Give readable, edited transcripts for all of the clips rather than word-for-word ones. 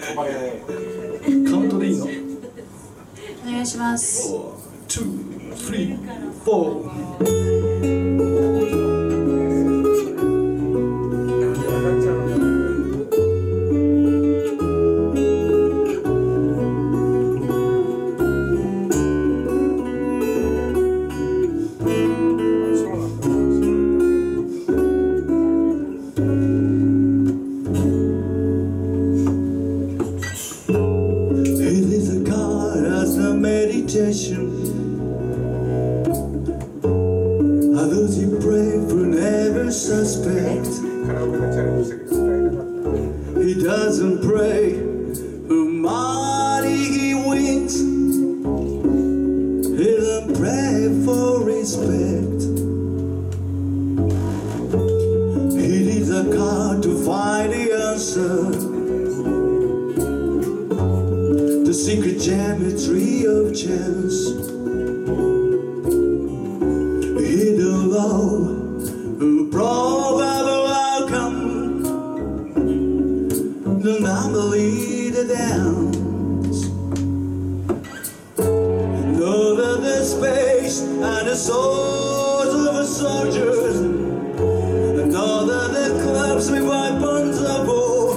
カウントでいいの？ お願いします。 4、2、3、4。 How does he pray for never suspect? He doesn't pray for money he wins. He doesn't pray for respect. He needs a card to find the answer. The secret geometry of chance. Hidden low, probable outcome. The anomaly, the dance. Know that the space and the souls of a soldiers. Know that the clubs with weapons of war.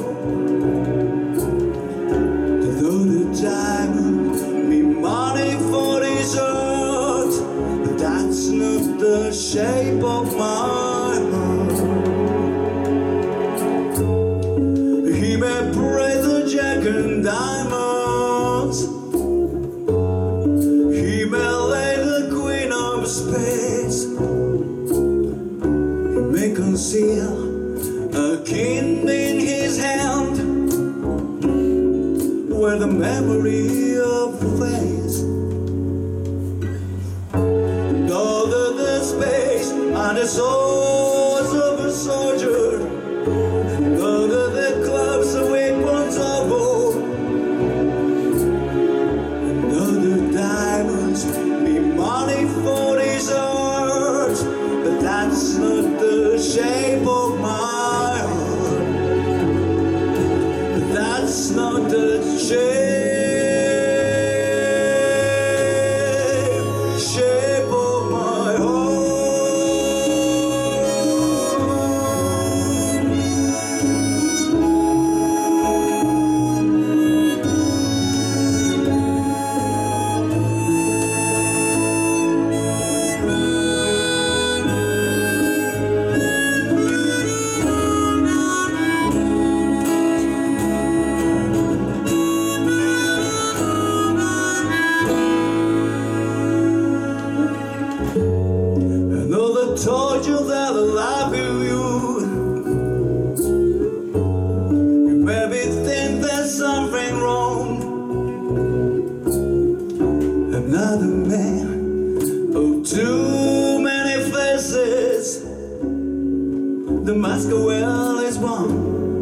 Though the diamond be money for this earth, but that's not the shape of my heart. He may praise the jack and diamonds. He may lay the queen of spades. He may conceal a king in his hand, where the memory of face. Know that the space and the souls of a soldier. Know that the clubs and weapons of war. Know the diamonds be money for this earth, but that's not the shape of my heart. But that's not the shape of my told you that I love you. You maybe think there's something wrong. Another man of too many faces. The mask well is one.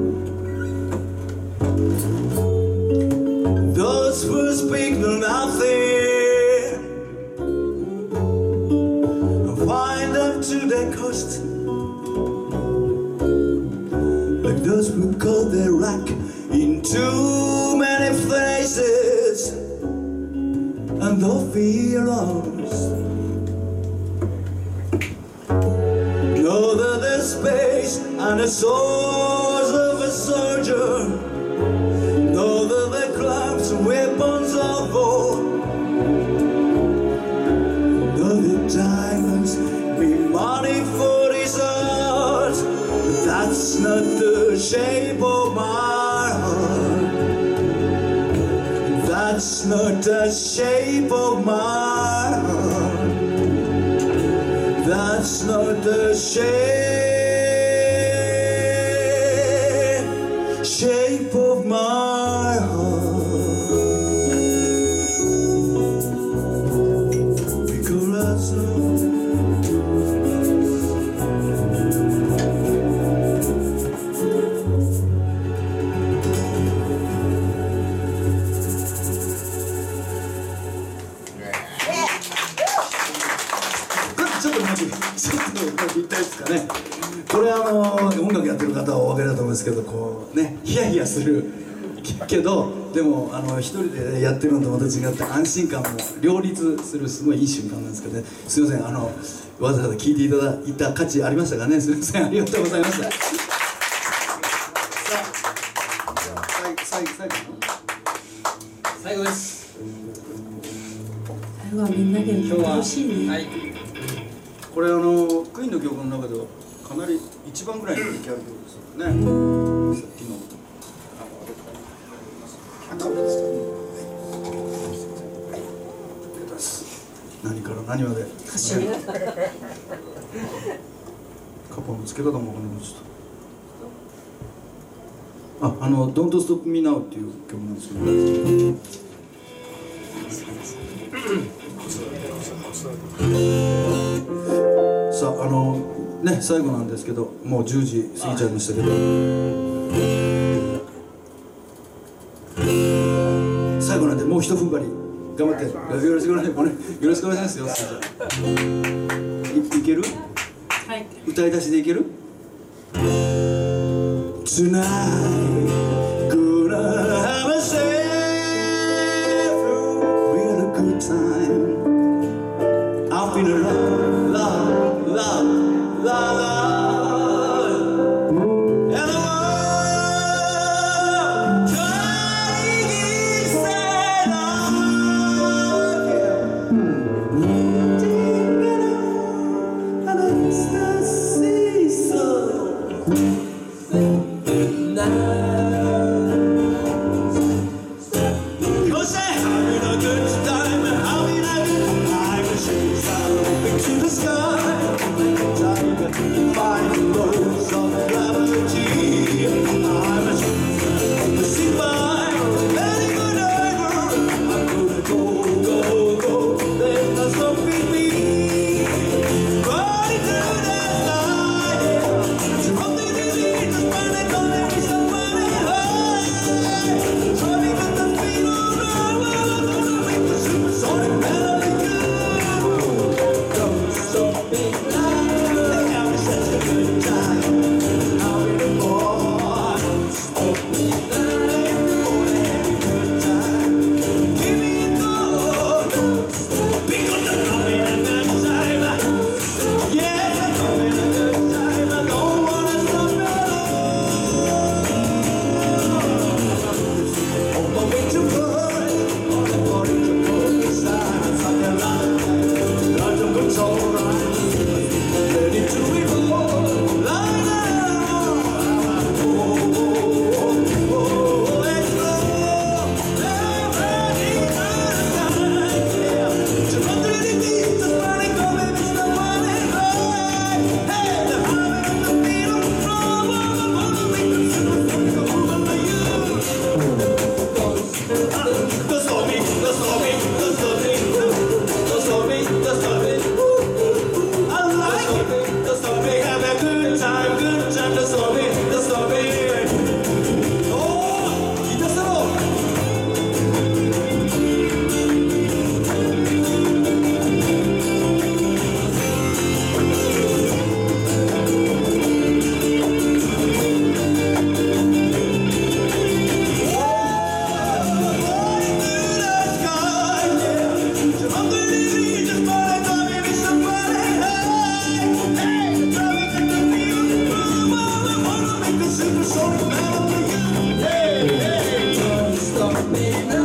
Those who speak know nothing. To their cost, like those who call their rock in too many places, and don't feel lost. Know that the space and the souls of a soldier. Know that the clubs and weapons of war. Know the diamonds be money for this earth, but that's not the shape of my heart. That's not the shape of my heart. That's not the shape of my heart. Because言ったですかね。これ音楽やってる方はお分かりだと思うんですけど、こうねヒヤヒヤするけどでも一人でやってるのとまた違って安心感も両立するすごいいい瞬間なんですけどね。すいませんわざわざ聞いていただいた価値ありましたかね。すいませんありがとうございました。さあ最後です。 最後はみんなで歌ってほしいね。 はい、これクイーンの曲の中ではかなり一番ぐらいの人気ある曲ですよね。さっきの何から何まで歌詞ね。 カポの付け方も分かんない。ちょっとDon't Stop Me Now っていう曲なんですけど、さあね最後なんですけどもう10時過ぎちゃいましたけど、最後なんでもう一踏ん張り頑張ってよろしくお願いします。よろしくお願いしますよ。いける？ はい。 歌い出しでいける？Tonight, gonna have a safe, real good time. I'll feel love, love, love, love, love. And the world trying inside of you. Together, and ecstasy, so. Cause I'm having a good time, having a good time. She's up to the sky, time to find those of gravity. I'm a see by any good ever. I'm gonna go, go, go. There's no stopping me. Right through the night, something to see, just running on every somebody. Driving at the speed of light, well, I'm gonna make the supersonic melody good. Don't stop me now. They have such a good time. Now we're more. Don't stop me now. Everyone have a good time. Give me a call. Because I'm having a good time. Yes, I'm having a good time. I don't wanna stop at all. On my way to work, on the party to work, it's time to find a life. I don't control right, ready to evolve, line up. Oh, oh, oh, oh, let's go. Everybody tonight, yeah. To run through the deep, just running, go, baby, stop running, right. Hey, the highway and the beat of the drum, I wanna make the supersonic go over my youth. Don't stop me, don't stop me, don't stop me, don't stop me, don't stop me. I like it. Don't stop me, have a good time, don't stop me, don't stop me. Oh, guitar solo. Stop me now.